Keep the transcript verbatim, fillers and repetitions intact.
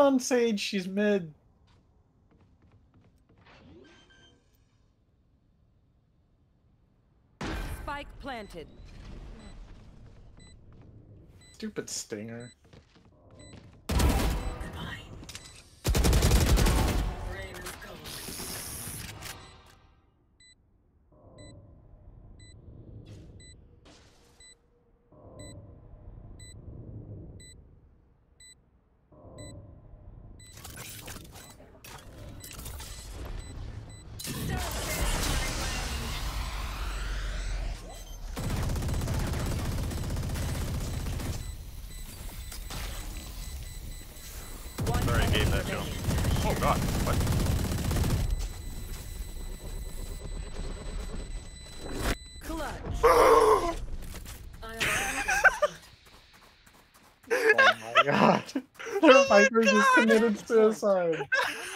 on, Sage. She's mid. Spike planted. Stupid stinger. Goodbye. Rain is gone. Sorry, I gave that to him. Oh god, what? Clutch. I am Oh my god. Their Viper just committed suicide.